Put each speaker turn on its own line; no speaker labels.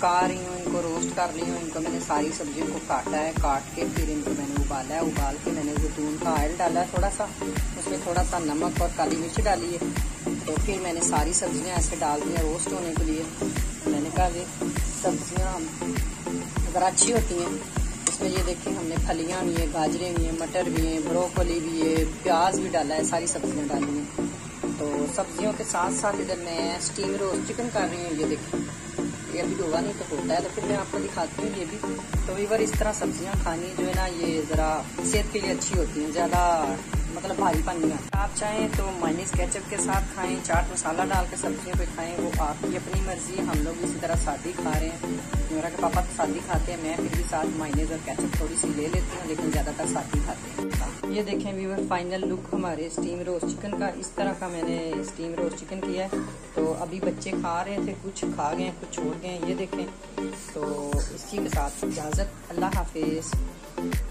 पका रही हूँ, इनको रोस्ट कर रही हूँ। इनको मैंने सारी सब्जियों को काटा है, काट के फिर इनको मैंने उबाला है। उबाल के मैंने जैतून का ऑयल डाला है थोड़ा सा, उसमें थोड़ा सा नमक और काली मिर्च डाली है। तो फिर मैंने सारी सब्जियाँ ऐसे डाल दी हैं रोस्ट होने के लिए। मैंने कहा ये सब्जियाँ अगर अच्छी होती हैं, इसमें ये देखें हमने फलियाँ भी हैं, गाजरें भी हैं, मटर भी हैं, ब्रोकली भी है, प्याज भी डाला है, सारी सब्जियाँ डाली हैं। तो सब्जियों के साथ साथ इधर मैं स्टीम रोस्ट चिकन कर रही हूँ। ये देखें, ये अभी धोगा नहीं तो होता है, तो फिर मैं आपको दिखाती हूँ ये भी। तो वीवर इस तरह सब्जियाँ खानी जो है ना, ये ज़रा सेहत के लिए अच्छी होती हैं, ज़्यादा मतलब भारीपन नहीं आता। आप चाहें तो माइनीज केचप के साथ खाएं, चाट मसाला डाल के सब्जियों पे खाएं, वो आपकी अपनी मर्जी। हम लोग इसी तरह सादी खा रहे हैं। मेरा के पापा तो सादी खाते हैं, मैं फिर भी साथ माइनीज और केचप थोड़ी सी ले लेती हूँ, लेकिन ज़्यादातर सादी खाते हैं। ये देखें व्यूअर, फाइनल लुक हमारे स्टीम रोस्ट चिकन का। इस तरह का मैंने स्टीम रोस्ट चिकन किया है। तो अभी बच्चे खा रहे थे, कुछ खा गए कुछ छोड़ गए। ये देखें, तो इसी के साथ इजाज़त, अल्लाह हाफिज़।